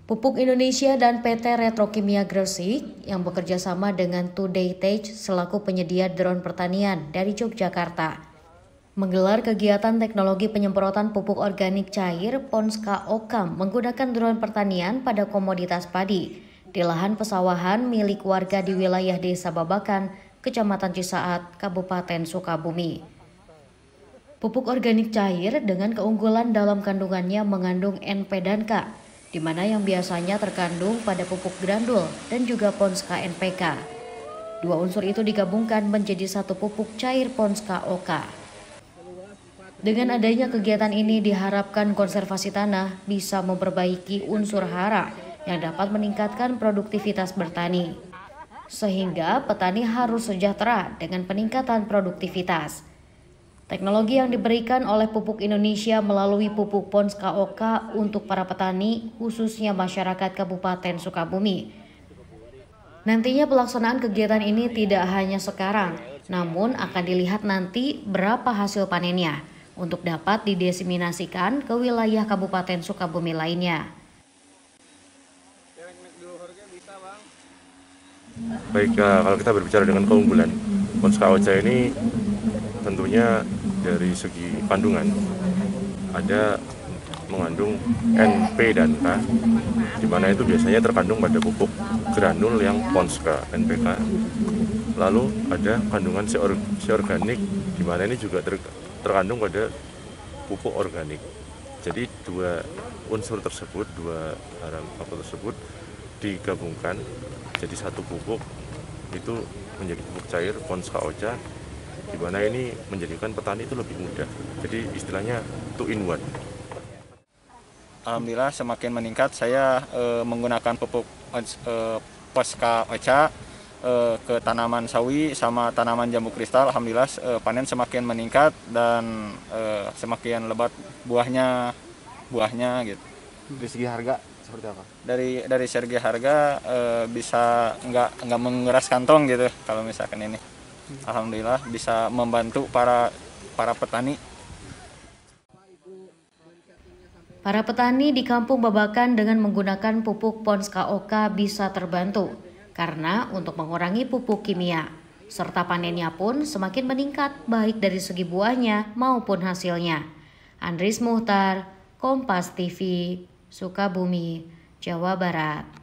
Pupuk Indonesia dan PT Retrokimia Gresik yang bekerja sama dengan Today Tech selaku penyedia drone pertanian dari Yogyakarta menggelar kegiatan teknologi penyemprotan pupuk organik cair Ponska Okam menggunakan drone pertanian pada komoditas padi di lahan pesawahan milik warga di wilayah Desa Babakan, Kecamatan Cisaat, Kabupaten Sukabumi. Pupuk organik cair dengan keunggulan dalam kandungannya mengandung NP dan K, di mana yang biasanya terkandung pada pupuk grandul dan juga Ponska NPK. Dua unsur itu digabungkan menjadi satu pupuk cair Ponska OK. Dengan adanya kegiatan ini diharapkan konservasi tanah bisa memperbaiki unsur hara yang dapat meningkatkan produktivitas bertani. Sehingga petani harus sejahtera dengan peningkatan produktivitas. Teknologi yang diberikan oleh Pupuk Indonesia melalui pupuk Ponska OK untuk para petani, khususnya masyarakat Kabupaten Sukabumi. Nantinya pelaksanaan kegiatan ini tidak hanya sekarang, namun akan dilihat nanti berapa hasil panennya untuk dapat didiseminasikan ke wilayah Kabupaten Sukabumi lainnya. Baik, kalau kita berbicara dengan keunggulan, Ponska OK ini tentunya dari segi kandungan ada mengandung NP dan K, di mana itu biasanya terkandung pada pupuk granul yang Ponska NPK. Lalu ada kandungan C organik, di mana ini juga terkandung pada pupuk organik. Jadi dua unsur tersebut, dua barang tersebut digabungkan jadi satu pupuk, itu menjadi pupuk cair Ponska OK, di mana ini menjadikan petani itu lebih mudah. Jadi istilahnya 2-in-1. Alhamdulillah semakin meningkat. Saya menggunakan pupuk Ponska OK ke tanaman sawi sama tanaman jambu kristal. Alhamdulillah panen semakin meningkat dan semakin lebat buahnya gitu. Dari segi harga seperti apa? Dari segi harga bisa nggak menguras kantong gitu kalau misalkan ini. Alhamdulillah bisa membantu para petani. Para petani di Kampung Babakan dengan menggunakan pupuk Ponska OK bisa terbantu karena untuk mengurangi pupuk kimia, serta panennya pun semakin meningkat baik dari segi buahnya maupun hasilnya. Andris Muhtar, Kompas TV, Sukabumi, Jawa Barat.